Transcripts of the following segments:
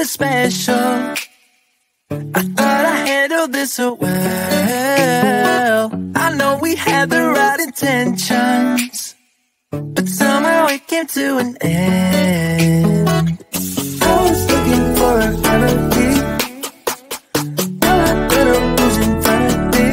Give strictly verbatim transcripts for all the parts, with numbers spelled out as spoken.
something special. I thought I handled this so well. I know we had the right intentions, but somehow it came to an end. I was looking for a remedy. Now I better who's in front of me.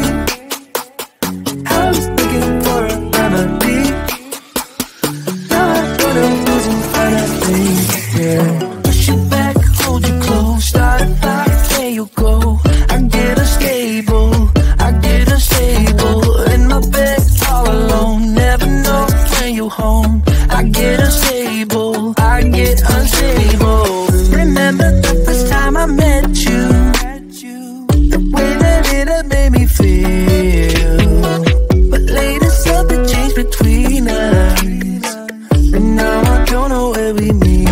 I was looking for a remedy. Now I better who's in front of me. Yeah. Push it back, hold you close, start a fire, there you go. I get unstable, I get unstable. In my bed all alone, never know when you're home. I get unstable, I get unstable. Remember the first time I met you, the way that it had made me feel. But later something changed between us, and now I don't know where we meet.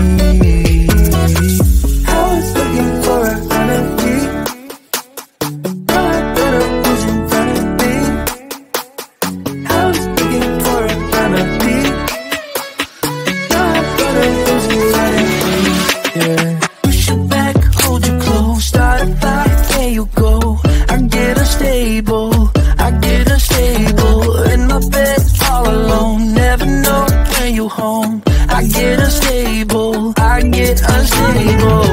I was looking for a remedy. Now I better who's in front of me. I was looking for a remedy. Now I better who's in front of me. Yeah. Push it back, hold you close, start a fire, there you go. I get unstable, I get unstable. In my bed all alone, never know when you're home. I get unstable, I get unstable.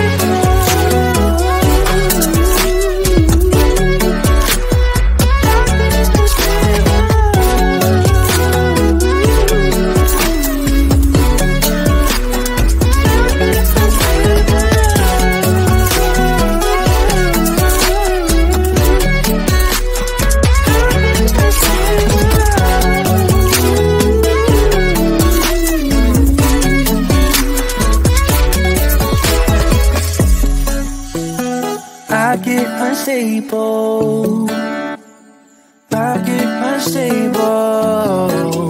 I get unstable, I get unstable.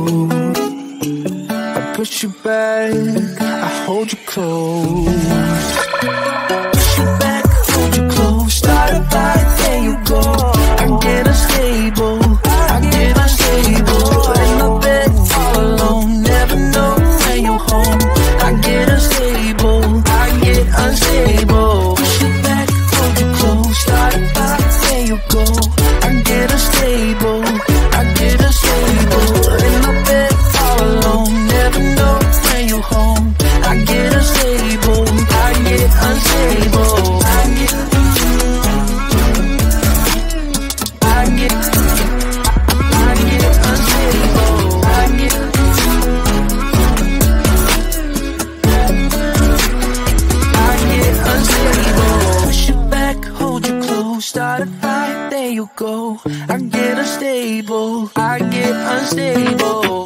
I push you back, I hold you close. Push you back, hold you close, start a fire, there you go. I get unstable, I get unstable. In my bed all alone, never know when you're home. I get unstable, I get unstable. Push you back, hold you close, start a fire, there you go. I get unstable, I get unstable. In my bed all alone, never know when you're home. I get unstable, I get unstable. I get, I get, I get unstable. I get, I get unstable. Push you back, hold you close, start a fire, there you go. I get unstable, I get unstable.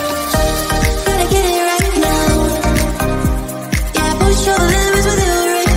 Push your limits with you right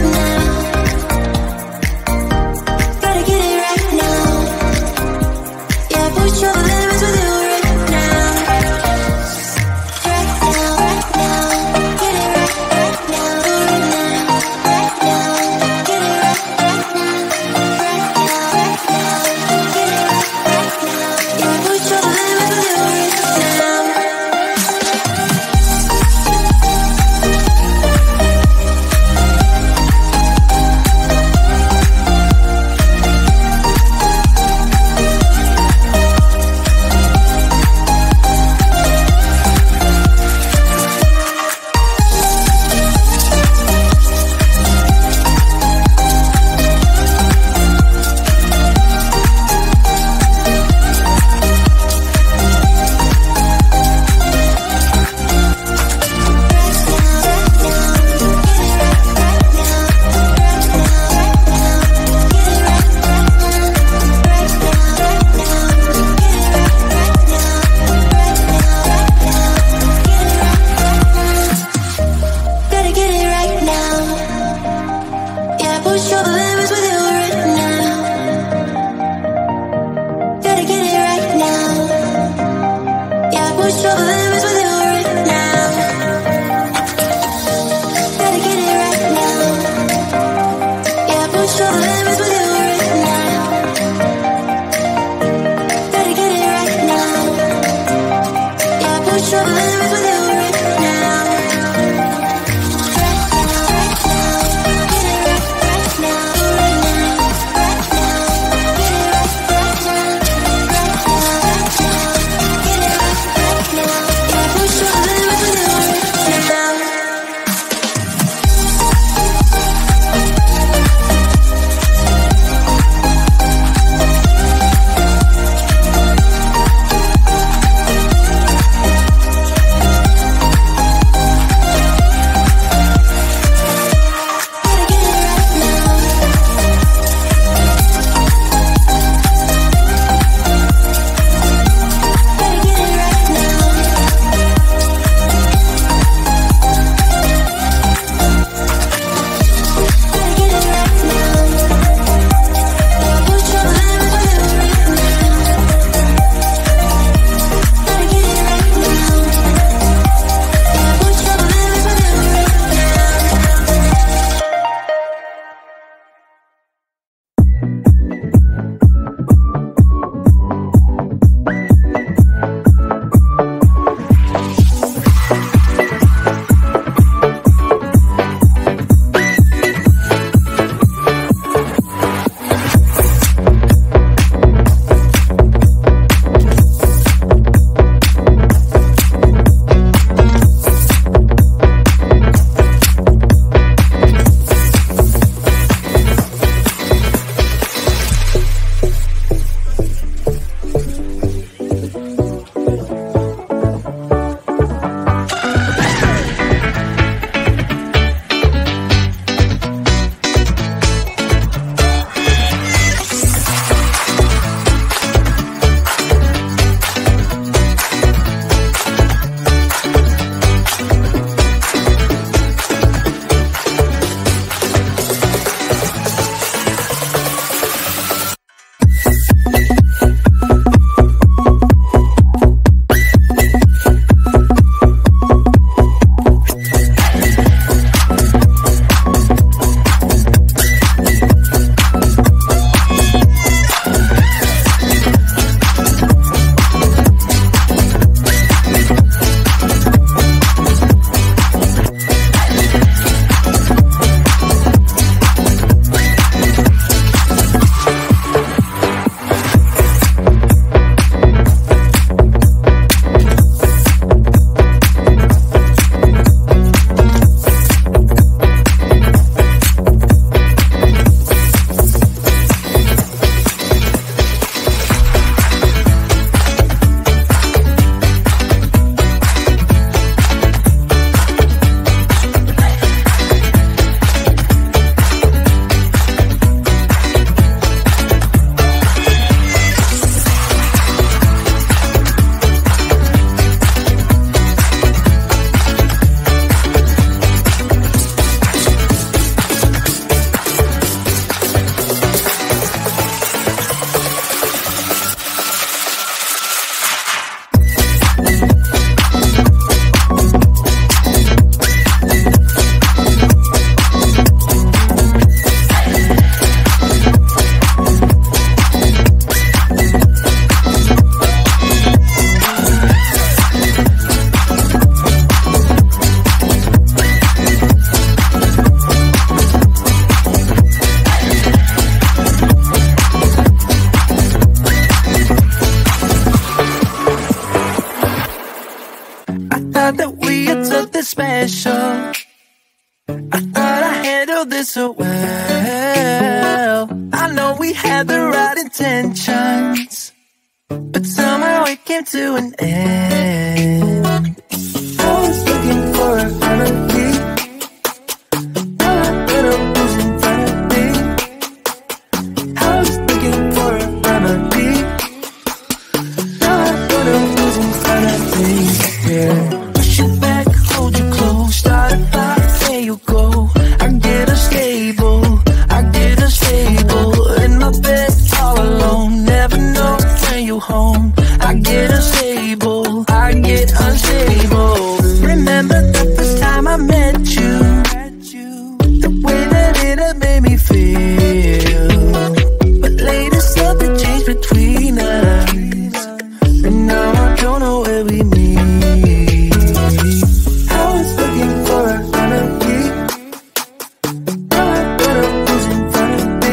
this so well. I know we had the right intentions, but somehow it came to an end. I was looking for a remedy. Now I better who's in front of me. I was looking for a remedy. Now I better who's in front of me. Yeah. Push it back, hold you close, start a fire, there you go. I get a stable, I get a stable. In my bed all alone, never know when you home. I get unstable, I get unstable. Remember the first time I met you, the way that it had made me feel. But later something changed between us, and now I don't know where we meet. I was looking for a remedy. Now I better who's in front of me.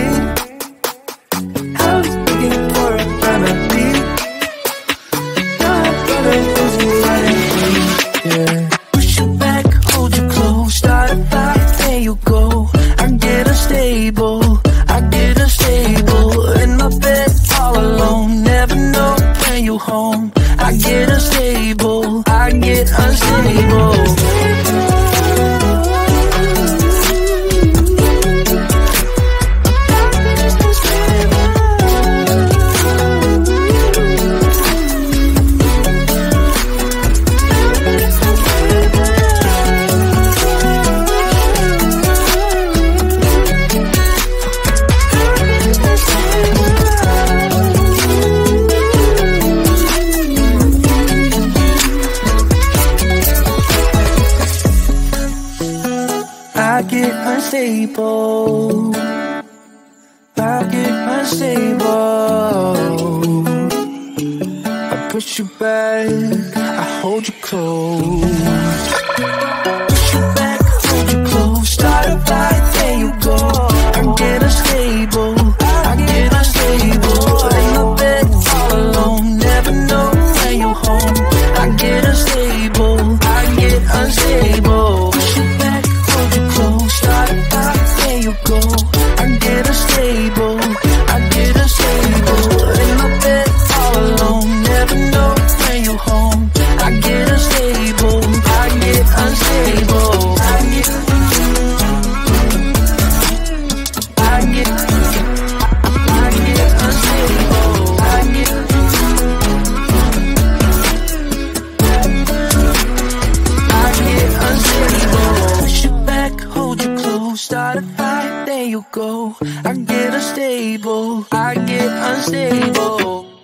I was looking for a remedy. Now I better who's in front of me. Yeah. Push you back, hold you close, start a fire, there you go. I get unstable, I get unstable. In my bed all alone, never know when you home. I get unstable, I get unstable. I get unstable, I get unstable. I push you back, I hold you close. Push you back, hold you close, start a fight, there you go. I get unstable, I get unstable. In my bed all alone, never know when you home. I get unstable, I get unstable. Push you back, hold you close, start a fight, there you go. I get unstable, I get unstable. In my bed all alone, never know when you home. I get unstable, I get unstable. I get, I get, I get unstable. I get, I get unstable. Push you back, hold you close, start a fight, there you go. I get unstable, I get unstable.